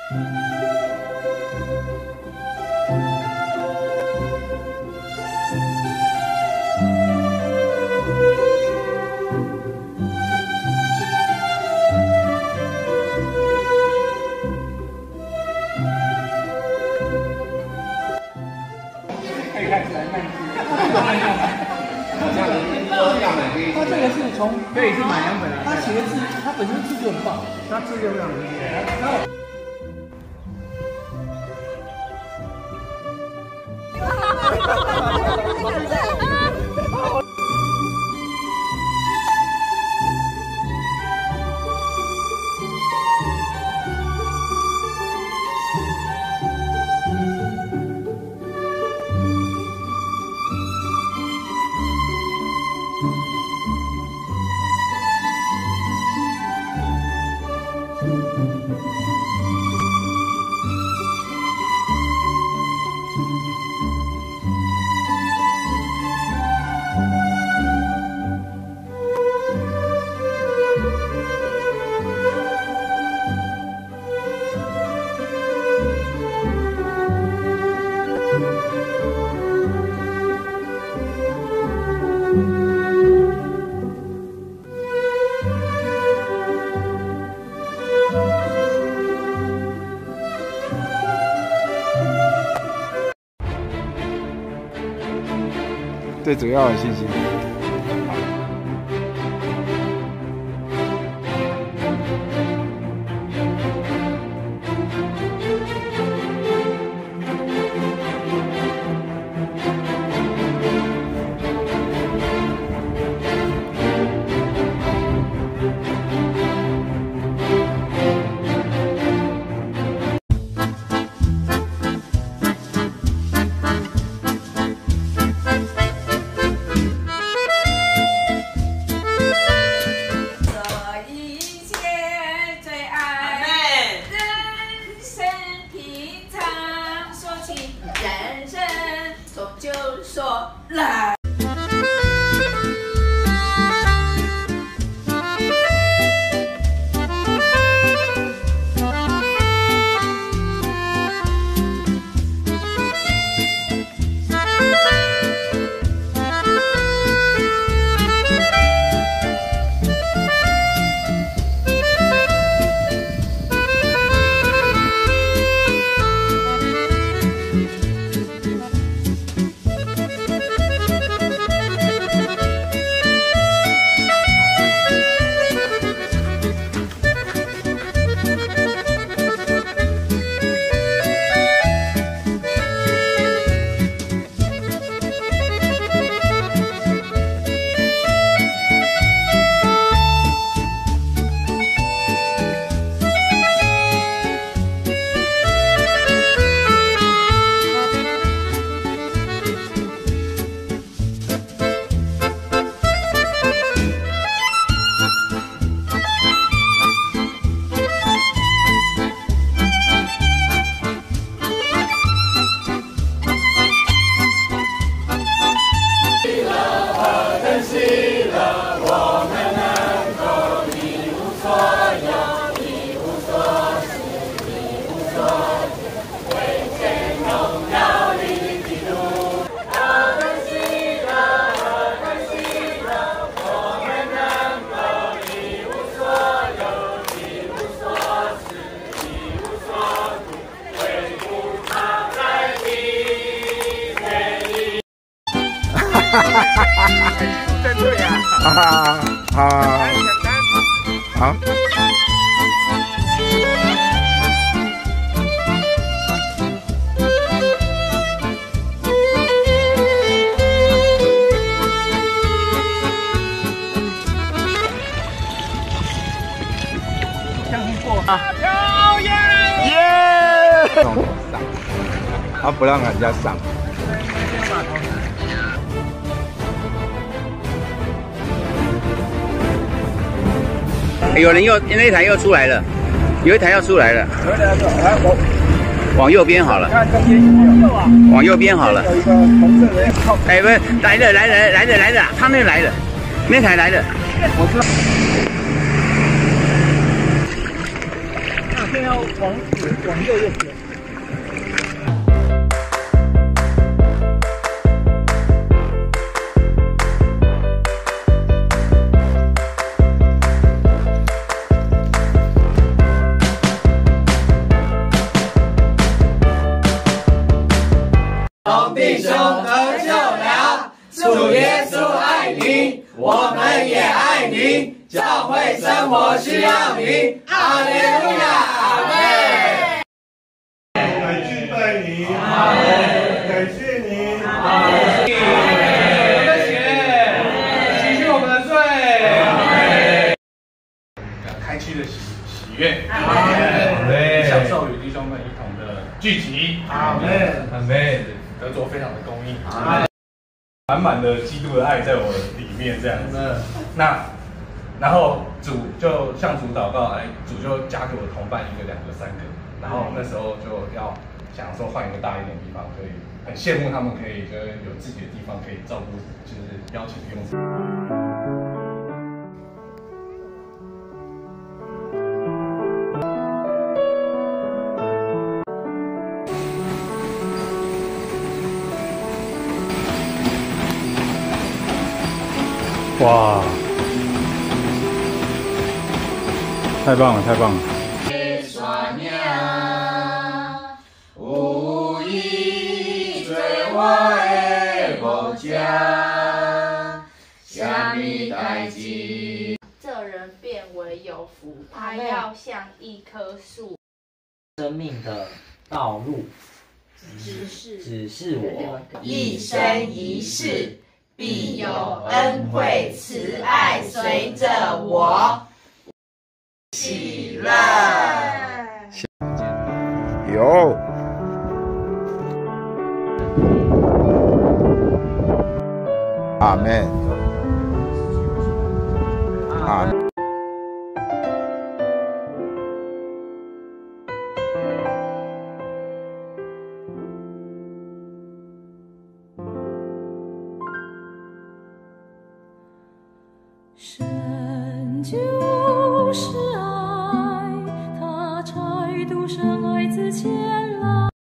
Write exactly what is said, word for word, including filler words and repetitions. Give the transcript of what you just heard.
他这个是从可以是买两本啊。他写的字，他本身字就很棒，他字就非常理解。然后。 对主要有信心。 针对呀！啊好，好。 相信过啊！ 漂亮！耶！他不让人家上。 有人又那一台又出来了，有一台要出来了。有一台要出来，往往右边好了。看这边有没有啊？往右边好了。有一个红色的。哎，不是，来了来了来了来了，他那来了，那台来了。我知道。 现在要往左往右就行。 同弟兄得救了，主耶稣爱您，我们也爱您。教会生活需要您，哈利路亚，阿门。 感谢拜你，阿门。感谢你，阿门。 我们的血洗去我们的罪，开启的喜喜悦，阿门。享受与弟兄们一同的聚集，阿门，阿门。得着非常的公义，阿门。满满的基督的爱在我里面，这样子。那，然后主就向主祷告，哎，主就加给我同伴一个、两个、三个。然后那时候就要想说换一个大一点的地方，可以很羡慕他们可以就是有自己的地方可以照顾，就是邀请弟兄姊妹。 哇！太棒了，太棒了！ 有意做我的牧者，什么代志？ 这人变为有福，他要像一棵树， 生命的道路， 指示指示我一生一世。必有恩惠慈爱随着我，喜乐。 有。阿门。阿门。 神就